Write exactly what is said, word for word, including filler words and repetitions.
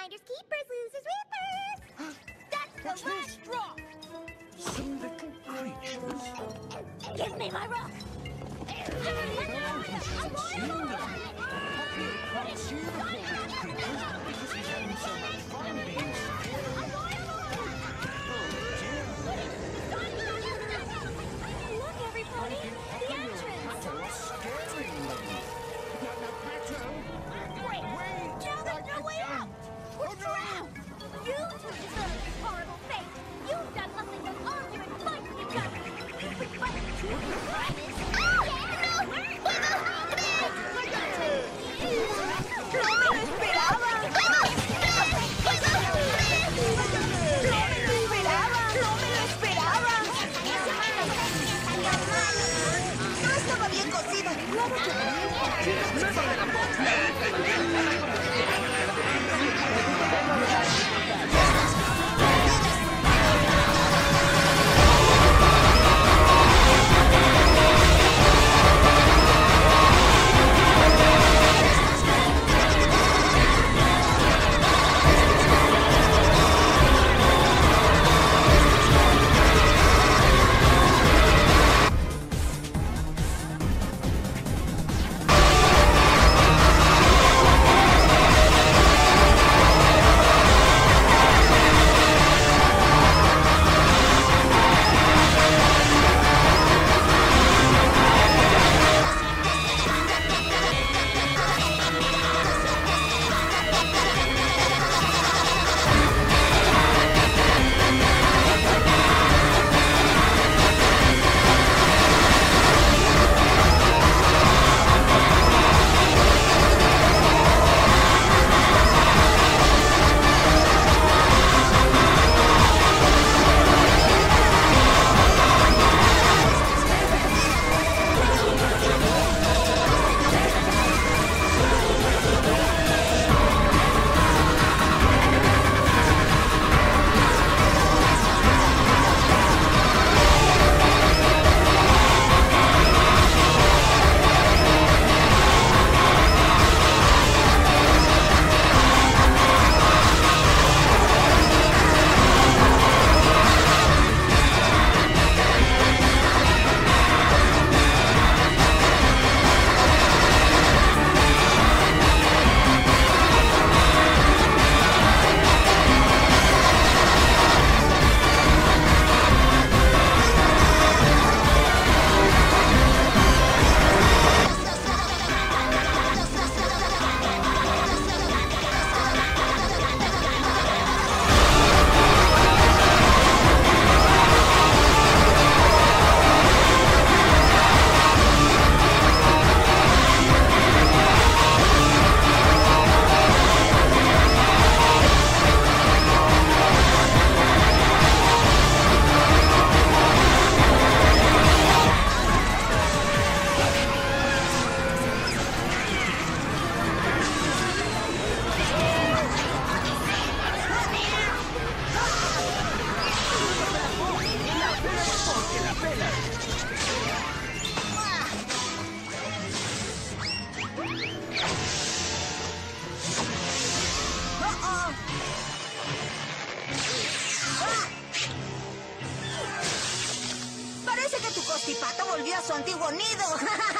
Finders keepers, losers whippers. That's the last straw. Some little creatures. Give me my rock. No one can see them. Poppy can't see the poor little creatures because he's having so much fun being scared. Look, everybody, the entrance. Pato was scaring them. No, no, Pato. Wait, Wait. now there's no way out. We're Oh, no. trapped. You two deserve this horrible fate. You've done nothing but argue and fight with each other. If we fight, you can promise. Oh, yeah, no. ¡No me lo esperaba! ¡No me lo esperaba! ¡No me lo esperaba! ¡No estaba bien cocido! Parece que tu constipato volvió a su antiguo nido.